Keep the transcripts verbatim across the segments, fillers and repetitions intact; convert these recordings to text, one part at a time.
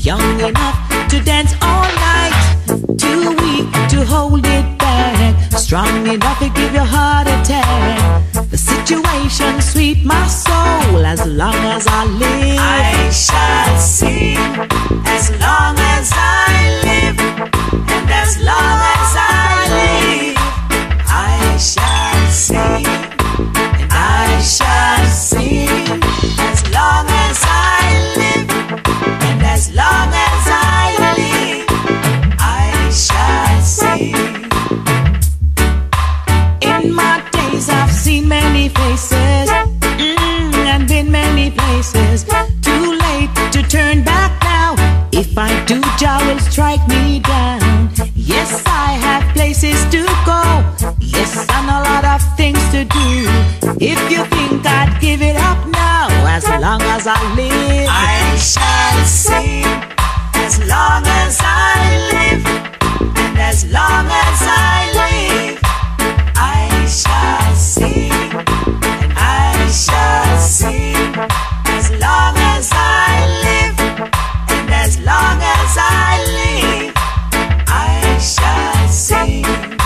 young enough to dance all night, too weak to hold it back, strong enough to give your heart attack. The situation sweet my soul, as long as I live I shall sing, as long as I live, and as long as I live I shall sing, and I shall sing, as long as I live, and as long as I live I shall sing. In my days I've seen many faces, mm, and been many places. Too late to turn back now. If I do, Jah will strike me down. Yes, I have places to go, yes, and a lot of things to do. If you think I'd give it up now, as long as I live I shall sing, as long as I live, and as long as I live I shall sing, and I shall sing, as long as I live, and as long as I live I shall sing.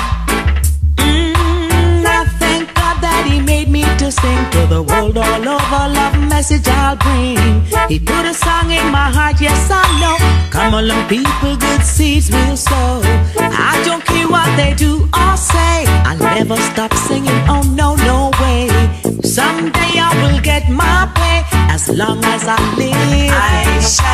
mm, I thank God that He made me to sing to the world all over. Love message I'll bring. He put a song in my heart, yes I know. Come along people, good seeds will sow. I don't care what they do or say, I'll never stop singing, oh no, no way. Someday I will get my pay, as long as I live I shall